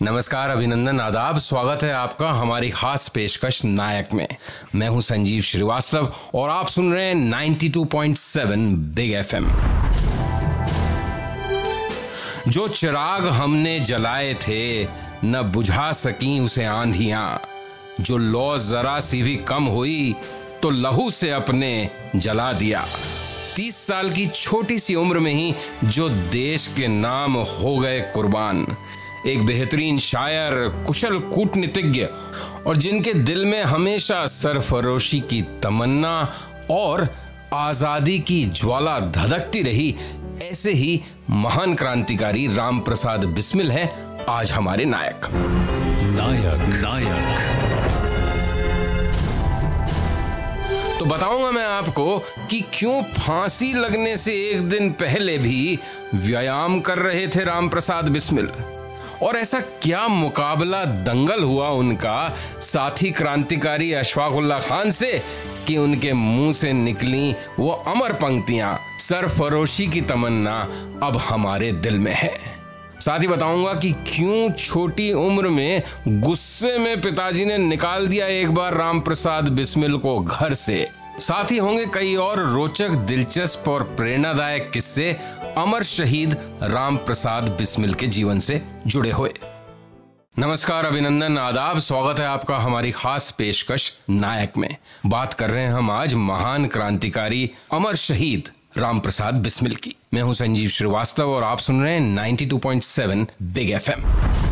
नमस्कार, अभिनंदन, आदाब। स्वागत है आपका हमारी खास पेशकश नायक में। मैं हूं संजीव श्रीवास्तव और आप सुन रहे हैं 92.7 बिग एफएम। जो चिराग हमने जलाए थे न बुझा सकी उसे आंधियां, जो लौ जरा सी भी कम हुई तो लहू से अपने जला दिया। 30 साल की छोटी सी उम्र में ही जो देश के नाम हो गए कुर्बान, एक बेहतरीन शायर, कुशल कूटनीतिज्ञ और जिनके दिल में हमेशा सरफरोशी की तमन्ना और आजादी की ज्वाला धधकती रही, ऐसे ही महान क्रांतिकारी राम प्रसाद बिस्मिल हैं आज हमारे नायक। तो बताऊंगा मैं आपको कि क्यों फांसी लगने से एक दिन पहले भी व्यायाम कर रहे थे राम प्रसाद बिस्मिल, और ऐसा क्या मुकाबला दंगल हुआ उनका साथी क्रांतिकारी अशफाक उल्लाह खान से कि उनके मुंह से निकली वो अमर पंक्तियां, सरफरोशी की तमन्ना अब हमारे दिल में है। साथ ही बताऊंगा कि क्यों छोटी उम्र में गुस्से में पिताजी ने निकाल दिया एक बार राम प्रसाद बिस्मिल को घर से। साथ ही होंगे कई और रोचक, दिलचस्प और प्रेरणादायक किस्से अमर शहीद राम प्रसाद बिस्मिल के जीवन से जुड़े हुए। नमस्कार, अभिनंदन, आदाब। स्वागत है आपका हमारी खास पेशकश नायक में। बात कर रहे हैं हम आज महान क्रांतिकारी अमर शहीद राम प्रसाद बिस्मिल की। मैं हूं संजीव श्रीवास्तव और आप सुन रहे हैं 92.7 बिग एफएम।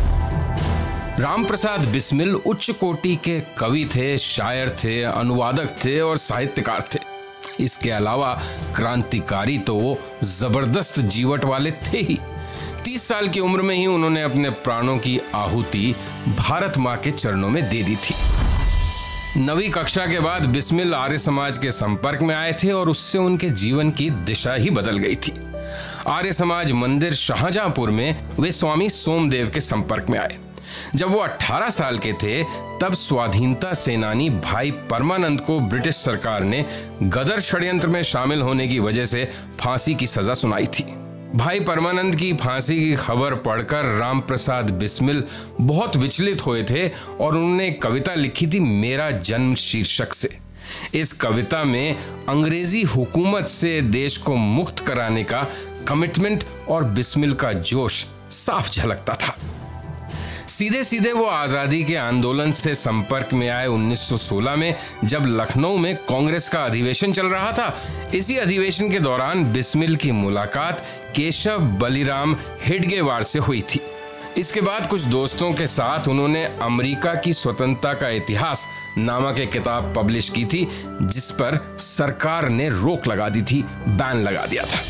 राम प्रसाद बिस्मिल उच्च कोटि के कवि थे, शायर थे, अनुवादक थे और साहित्यकार थे। इसके अलावा क्रांतिकारी तो वो जबरदस्त जीवट वाले थे ही। 30 साल की उम्र में ही उन्होंने अपने प्राणों की आहुति भारत मां के चरणों में दे दी थी। 9वीं कक्षा के बाद बिस्मिल आर्य समाज के संपर्क में आए थे और उससे उनके जीवन की दिशा ही बदल गई थी। आर्य समाज मंदिर शाहजहांपुर में वे स्वामी सोमदेव के संपर्क में आए। जब वो 18 साल के थे तब स्वाधीनता सेनानी भाई परमानंद को ब्रिटिश सरकार ने गदर षड्यंत्र में शामिल होने की वजह से फांसी की सजा सुनाई थी। भाई परमानंद की फांसी की खबर पढ़कर राम प्रसाद बिस्मिल बहुत विचलित हुए थे और उन्होंने एक कविता लिखी थी, मेरा जन्म शीर्षक से। इस कविता में अंग्रेजी हुकूमत से देश को मुक्त कराने का कमिटमेंट और बिस्मिल का जोश साफ झलकता था। सीधे सीधे वो आजादी के आंदोलन से संपर्क में आए 1916 में, जब लखनऊ में कांग्रेस का अधिवेशन चल रहा था। इसी अधिवेशन के दौरान बिस्मिल की मुलाकात केशव बलिराम हेडगेवार से हुई थी। इसके बाद कुछ दोस्तों के साथ उन्होंने अमेरिका की स्वतंत्रता का इतिहास नामक एक किताब पब्लिश की थी, जिस पर सरकार ने रोक लगा दी थी, बैन लगा दिया था।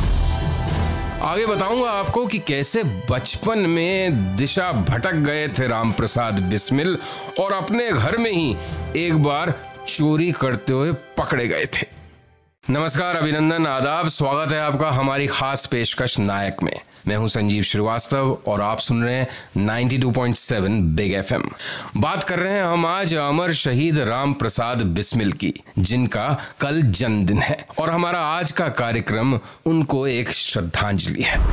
आगे बताऊंगा आपको कि कैसे बचपन में दिशा भटक गए थे राम प्रसाद बिस्मिल और अपने घर में ही एक बार चोरी करते हुए पकड़े गए थे। नमस्कार, अभिनंदन, आदाब। स्वागत है आपका हमारी खास पेशकश नायक में। मैं हूं संजीव श्रीवास्तव और आप सुन रहे हैं 92.7 बिग एफएम। बात कर रहे हैं हम आज अमर शहीद राम प्रसाद बिस्मिल की, जिनका कल जन्मदिन है और हमारा आज का कार्यक्रम उनको एक श्रद्धांजलि है।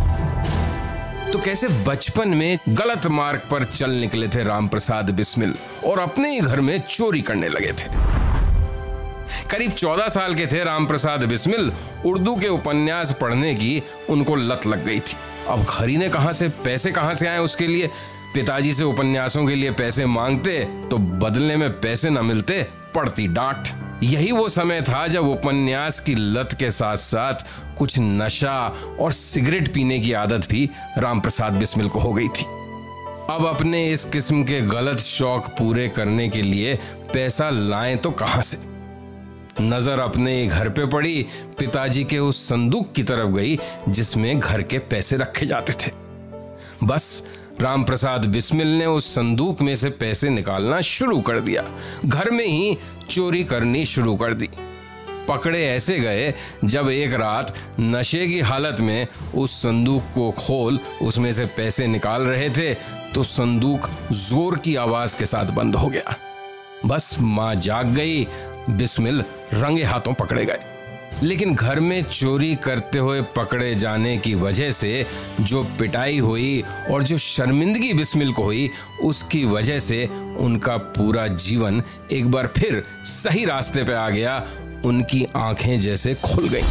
तो कैसे बचपन में गलत मार्ग पर चल निकले थे राम प्रसाद बिस्मिल और अपने ही घर में चोरी करने लगे थे। करीब 14 साल के थे राम प्रसाद बिस्मिल। उर्दू के उपन्यास पढ़ने की उनको लत लग गई थी। अब खरीदने पैसे कहां से आए उसके लिए? पिताजी से उपन्यासों के लिए पैसे मांगते तो बदले में पैसे न मिलते, पड़ती डांट। यही वो समय था जब उपन्यास की लत के साथ साथ कुछ नशा और सिगरेट पीने की आदत भी राम प्रसाद बिस्मिल को हो गई थी। अब अपने इस किस्म के गलत शौक पूरे करने के लिए पैसा लाएं तो कहां से? नजर अपने घर पे पड़ी, पिताजी के उस संदूक की तरफ गई जिसमें घर के पैसे रखे जाते थे। बस राम प्रसाद बिस्मिल ने उस संदूक में से पैसे निकालना शुरू कर दिया, घर में ही चोरी करनी शुरू कर दी। पकड़े ऐसे गए जब एक रात नशे की हालत में उस संदूक को खोल उसमें से पैसे निकाल रहे थे तो संदूक जोर की आवाज के साथ बंद हो गया। बस मां जाग गई, बिस्मिल रंगे हाथों पकड़े गए। लेकिन घर में चोरी करते हुए पकड़े जाने की वजह से जो पिटाई हुई और जो शर्मिंदगी बिस्मिल को हुई, उसकी वजह से उनका पूरा जीवन एक बार फिर सही रास्ते पे आ गया। उनकी आंखें जैसे खुल गईं।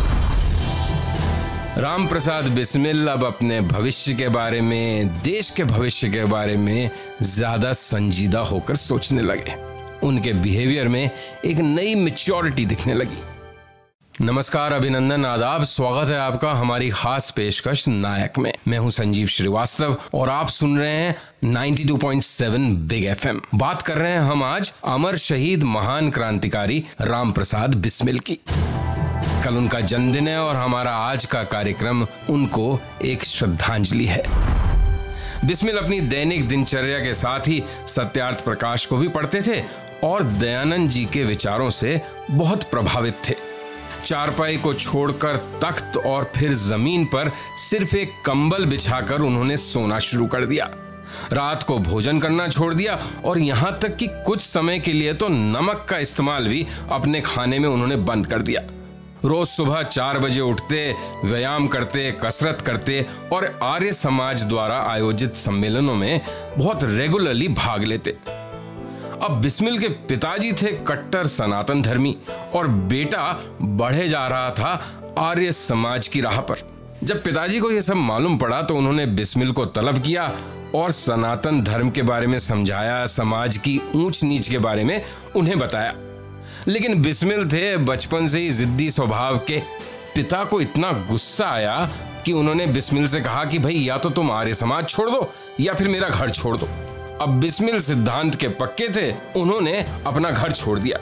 राम प्रसाद बिस्मिल अब अपने भविष्य के बारे में, देश के भविष्य के बारे में ज्यादा संजीदा होकर सोचने लगे। उनके बिहेवियर में एक नई मैच्योरिटी दिखने लगी। नमस्कार, अभिनंदन, आदाब, स्वागत है आपका हमारी खास पेशकश नायक में। मैं हूं संजीव श्रीवास्तव और आप सुन रहे हैं 92.7 बिग एफएम। बात कर रहे हैं हम आज अमर शहीद महान क्रांतिकारी राम प्रसाद बिस्मिल की। कल उनका जन्मदिन है और हमारा आज का कार्यक्रम उनको एक श्रद्धांजलि है। बिस्मिल अपनी दैनिक दिनचर्या के साथ ही सत्यार्थ प्रकाश को भी पढ़ते थे और दयानंद जी के विचारों से बहुत प्रभावित थे। चारपाई को छोड़कर तख्त और फिर जमीन पर सिर्फ एक कंबल बिछाकर उन्होंने सोना शुरू कर दिया। रात को भोजन करना छोड़ दिया और यहां तक कि कुछ समय के लिए तो नमक का इस्तेमाल भी अपने खाने में उन्होंने बंद कर दिया। रोज सुबह 4 बजे उठते, व्यायाम करते, कसरत करते और आर्य समाज द्वारा आयोजित सम्मेलनों में बहुत रेगुलरली भाग लेते। अब बिस्मिल के पिताजी थे कट्टर सनातन धर्मी और बेटा बढ़े जा रहा था आर्य समाज की राह पर। जब पिताजी को यह सब मालूम पड़ा तो उन्होंने बिस्मिल को तलब किया और सनातन धर्म के बारे में समझाया, समाज की ऊंच नीच के बारे में उन्हें बताया। लेकिन बिस्मिल थे बचपन से ही जिद्दी स्वभाव के। पिता को इतना गुस्सा आया कि उन्होंने बिस्मिल से कहा कि भाई या तो तुम आर्य समाज छोड़ दो या फिर मेरा घर छोड़ दो। अब बिस्मिल सिद्धांत के पक्के थे, उन्होंने अपना घर छोड़ दिया।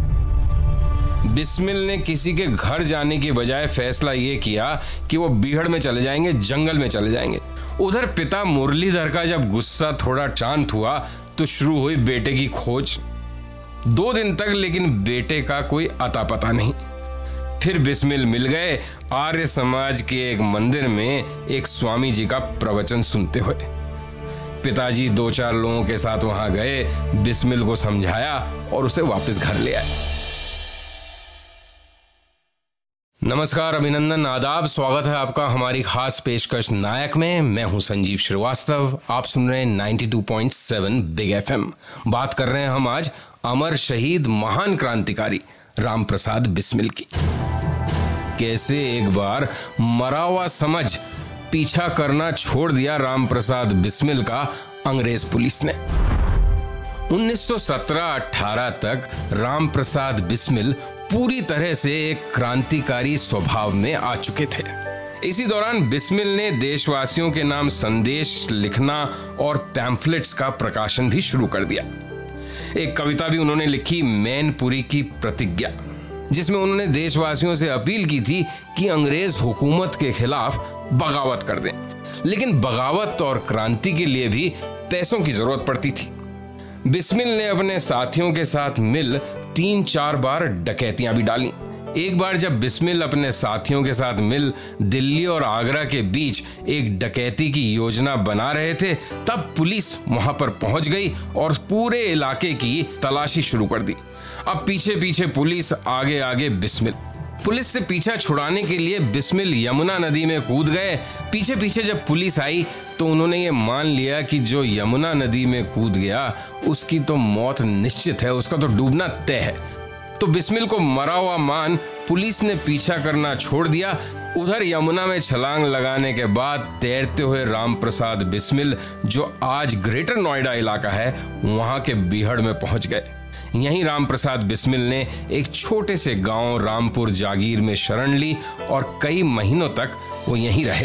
बिस्मिल ने किसी के घर जाने की बजाय फैसला ये किया कि वो बीहड़ में चले जाएंगे, जंगल में चले जाएंगे। उधर पिता मुरलीधर का जब गुस्सा थोड़ा शांत हुआ तो शुरू हुई बेटे की खोज। 2 दिन तक लेकिन बेटे का कोई अता पता नहीं। फिर बिस्मिल मिल गए आर्य समाज के एक मंदिर में एक स्वामी जी का प्रवचन सुनते हुए। पिताजी 2-4 लोगों के साथ वहां गए, बिस्मिल को समझाया और उसे वापस घर ले आए। नमस्कार, अभिनंदन, आदाब, स्वागत है आपका हमारी खास पेशकश नायक में। मैं हूं संजीव श्रीवास्तव। आप सुन रहे हैं 92.7 बिग एफएम। बात कर रहे हैं हम आज अमर शहीद महान क्रांतिकारी राम प्रसाद बिस्मिल की। कैसे एक बार मरा हुआ समझ पीछा करना छोड़ दिया राम प्रसाद बिस्मिल का अंग्रेज पुलिस ने। 1917-18 तक राम प्रसाद बिस्मिल पूरी तरह से एक क्रांतिकारी स्वभाव में आ चुके थे। इसी दौरान बिस्मिल ने देशवासियों के नाम संदेश लिखना और पैम्फलेट्स का प्रकाशन भी शुरू कर दिया। एक कविता भी उन्होंने लिखी, मैनपुरी की प्रतिज्ञा, जिसमें उन्होंने देशवासियों से अपील की थी कि अंग्रेज हुकूमत के खिलाफ बगावत कर दें। लेकिन बगावत और क्रांति के लिए भी पैसों की जरूरत पड़ती थी। बिस्मिल ने अपने साथियों के साथ मिल 3-4 बार डकैतियां भी डाली। एक बार जब बिस्मिल अपने साथियों के साथ मिल दिल्ली और आगरा के बीच एक डकैती की योजना बना रहे थे, तब पुलिस वहां पर पहुंच गई और पूरे इलाके की तलाशी शुरू कर दी। अब पीछे पीछे पुलिस, आगे आगे बिस्मिल। पुलिस से पीछा छुड़ाने के लिए बिस्मिल यमुना नदी में कूद गए। पीछे पीछे जब पुलिस आई तो उन्होंने ये मान लिया कि जो यमुना नदी में कूद गया उसकी तो मौत निश्चित है, उसका तो डूबना तय है। तो बिस्मिल को मरा हुआ मान पुलिस ने पीछा करना छोड़ दिया। उधर यमुना में छलांग लगाने के बाद तैरते हुए राम प्रसाद बिस्मिल, जो आज ग्रेटर नोएडा इलाका है, वहां के बीहड़ में पहुंच गए। यहीं राम प्रसाद बिस्मिल ने एक छोटे से गांव रामपुर जागीर में शरण ली और कई महीनों तक वो यहीं रहे।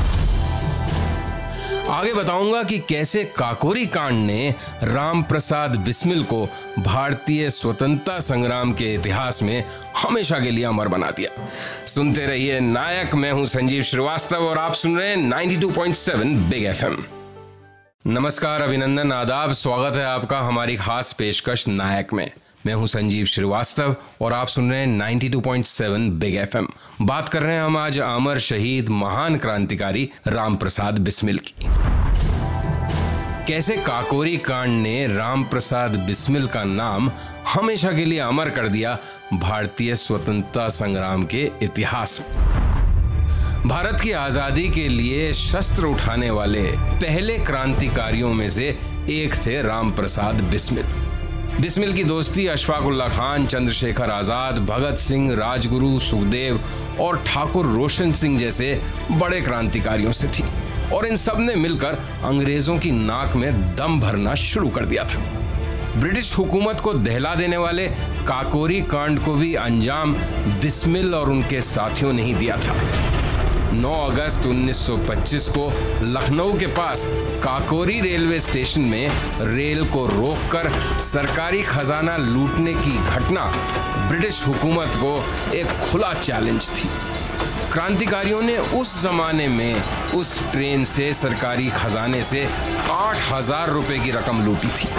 आगे बताऊंगा कि कैसे काकोरी कांड ने राम प्रसाद बिस्मिल को भारतीय स्वतंत्रता संग्राम के इतिहास में हमेशा के लिए अमर बना दिया। सुनते रहिए नायक। मैं हूं संजीव श्रीवास्तव और आप सुन रहे हैं 92.7 बिग एफएम। नमस्कार, अभिनंदन, आदाब, स्वागत है आपका हमारी खास पेशकश नायक में। मैं हूं संजीव श्रीवास्तव और आप सुन रहे हैं 92.7 बिग एफएम। बात कर रहे हैं हम आज अमर शहीद महान क्रांतिकारी राम प्रसाद बिस्मिल की। कैसे काकोरी कांड ने राम प्रसाद बिस्मिल का नाम हमेशा के लिए अमर कर दिया भारतीय स्वतंत्रता संग्राम के इतिहास में। भारत की आजादी के लिए शस्त्र उठाने वाले पहले क्रांतिकारियों में से एक थे राम प्रसाद बिस्मिल। बिस्मिल की दोस्ती अशफाक उल्लाह खान, चंद्रशेखर आजाद, भगत सिंह, राजगुरु, सुखदेव और ठाकुर रोशन सिंह जैसे बड़े क्रांतिकारियों से थी और इन सब ने मिलकर अंग्रेजों की नाक में दम भरना शुरू कर दिया था। ब्रिटिश हुकूमत को दहला देने वाले काकोरी कांड को भी अंजाम बिस्मिल और उनके साथियों ने ही दिया था। 9 अगस्त 1925 को लखनऊ के पास काकोरी रेलवे स्टेशन में रेल को रोककर सरकारी खजाना लूटने की घटना ब्रिटिश हुकूमत को एक खुला चैलेंज थी। क्रांतिकारियों ने उस जमाने में उस ट्रेन से सरकारी खजाने से 8,000 रुपए की रकम लूटी थी।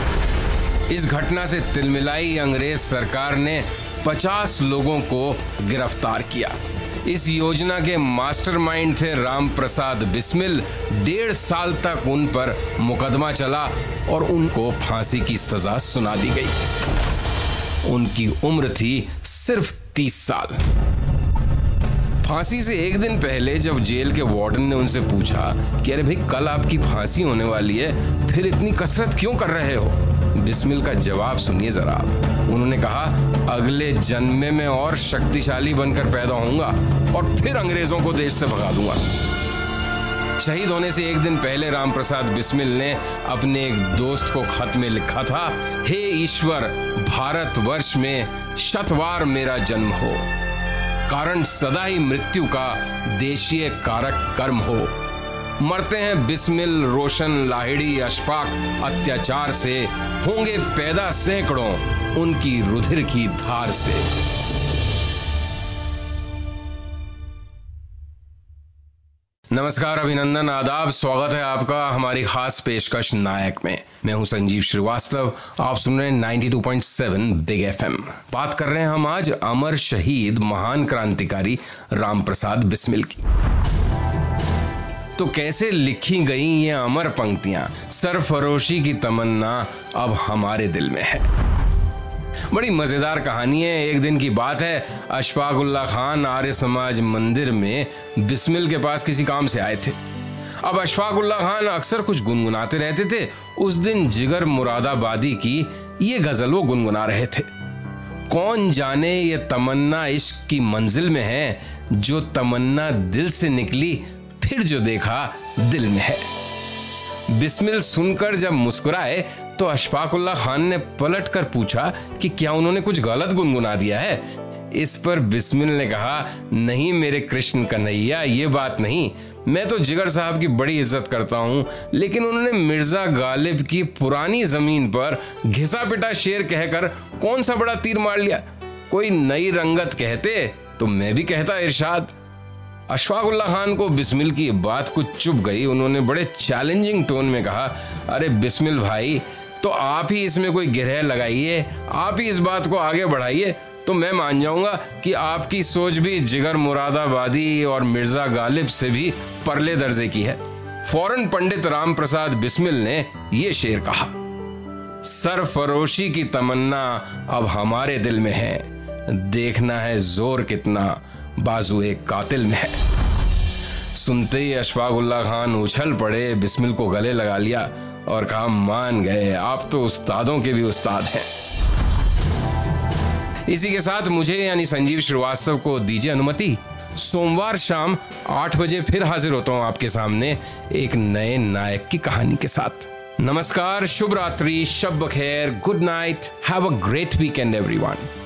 इस घटना से तिलमिलाई अंग्रेज सरकार ने 50 लोगों को गिरफ्तार किया। इस योजना के मास्टरमाइंड थे राम प्रसाद बिस्मिल। 1.5 साल तक उन पर मुकदमा चला और उनको फांसी की सजा सुना दी गई। उनकी उम्र थी सिर्फ 30 साल। फांसी से एक दिन पहले जब जेल के वार्डन ने उनसे पूछा कि अरे भाई कल आपकी फांसी होने वाली है, फिर इतनी कसरत क्यों कर रहे हो, बिस्मिल का जवाब सुनिए जरा आप। उन्होंने कहा, अगले जन्म में मैं और शक्तिशाली बनकर पैदा होऊंगा और फिर अंग्रेजों को देश से भगा दूंगा। शहीद होने से एक दिन पहले राम प्रसाद बिस्मिल ने अपने एक दोस्त को खत में लिखा था, हे ईश्वर, भारतवर्ष में शतवार मेरा जन्म हो, कारण सदा ही मृत्यु का देशीय कारक कर्म हो। मरते हैं बिस्मिल, रोशन, लाहिड़ी, अशफाक अत्याचार से, होंगे पैदा सैकड़ों उनकी रुधिर की धार से। नमस्कार, अभिनंदन, आदाब, स्वागत है आपका हमारी खास पेशकश नायक में। मैं हूं संजीव श्रीवास्तव, आप सुन रहे हैं 92.7 बिग FM। बात कर रहे हैं हम आज अमर शहीद महान क्रांतिकारी राम प्रसाद बिस्मिल की। तो कैसे लिखी गई ये अमर पंक्तियां, सरफरोशी की तमन्ना अब हमारे दिल में है। बड़ी मजेदार कहानी है। एक दिन की बात है, अशफाक उल्लाह खान आर्य समाज मंदिर में बिस्मिल के पास किसी काम से आए थे। अब अशफाक उल्लाह खान अक्सर कुछ गुनगुनाते रहते थे। उस दिन जिगर मुरादाबादी की ये गजल वो गुनगुना रहे थे। कौन जाने ये तमन्ना इश्क की मंजिल में है, जो तमन्ना दिल से निकली फिर जो देखा दिल में है। बिस्मिल सुनकर जब मुस्कुराए तो अशफाक उल्लाह खान ने पलट कर पूछा कि क्या उन्होंने कुछ गलत गुनगुना दिया है। इस पर बिस्मिल ने कहा, नहीं मेरे कृष्ण कन्हैया, ये बात नहीं, मैं तो जिगर साहब की बड़ी इज्जत करता हूँ, लेकिन उन्होंने मिर्जा गालिब की पुरानी जमीन पर घिसा पिटा शेर कहकर कौन सा बड़ा तीर मार लिया। कोई नई रंगत कहते तो मैं भी कहता इरशाद। अशफाक उल्लाह खान को बिस्मिल की बात कुछ चुभ गई। उन्होंने बड़े चैलेंजिंग टोन में कहा, अरे बिस्मिल भाई, तो आप ही इसमें कोई गिरह लगाइए, आप ही इस बात को आगे बढ़ाइए, तो मैं मान जाऊंगा कि आपकी सोच भी जिगर मुरादाबादी और मिर्जा गालिब से भी परले दर्जे की है। फौरन पंडित राम प्रसाद बिस्मिल ने ये शेर कहा, सरफरोशी की तमन्ना अब हमारे दिल में है, देखना है जोर कितना बाजू एक कातिल में है। सुनते ही अशफाक उल्लाह खान उछल पड़े, बिस्मिल को गले लगा लिया और कहा, मान गए, आप तो उस्तादों के भी उस्ताद हैं। इसी के साथ मुझे यानी संजीव श्रीवास्तव को दीजिए अनुमति। सोमवार शाम 8 बजे फिर हाजिर होता हूं आपके सामने एक नए नायक की कहानी के साथ। नमस्कार, शुभ रात्रि, शब बखैर, good night, have a great weekend everyone.